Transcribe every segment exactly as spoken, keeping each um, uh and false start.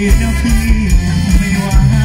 นะพี่ไม่ว่าง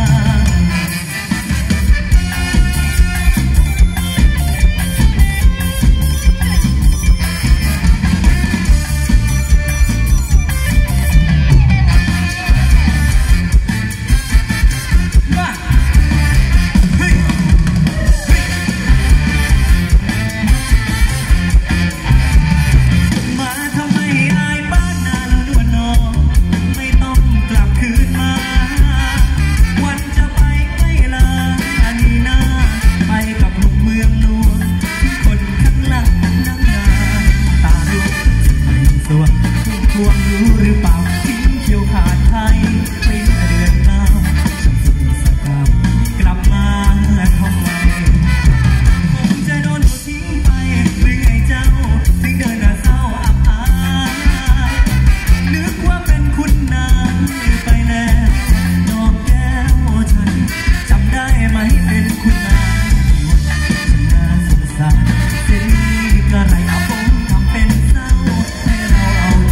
รู้หรือเปล่าทิ้งเที่ยวขาดไทยไปเมื่อเดือนเก้าฉันสุดสกาวกลับมาทำไมคงจะโดนทิ้งไปหรือไงเจ้าถึงเดินหน้าเศร้าอับอายนึกว่าเป็นคุณนางไปแล้วดอกแก้วฉันจำได้ไหมเป็นคุณนางฉันน่าสงสารเส้นนี้ก็ไรเอาผมทำเป็นเศร้าให้เราเอาใจ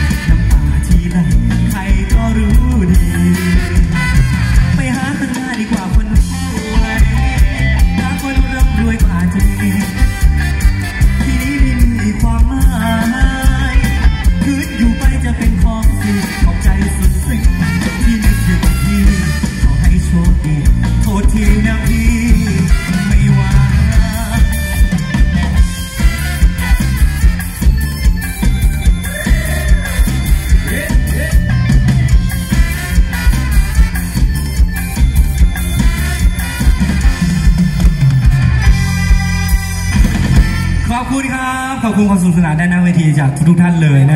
ใครก็รู้ดีไปหาข้างหน้าดีกว่าคนสวยหาคนร่ำรวยกว่าจริงที่นี้ไม่มีความหมายคืนอยู่ไปจะเป็นของสิ่งขอบใจสุดซึ้งที่นึกถึงพี่ขอให้โชคดีโทษทีนะพี่ไม่ว่าขอบคุณครับขอบคุณความสนุกสนานด้านหน้าเวทีจากทุกท่านเลยนะ